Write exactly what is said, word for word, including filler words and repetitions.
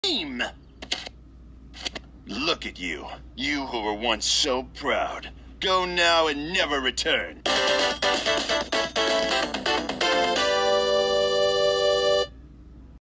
team! Look at you. You who were once so proud. Go now and never return.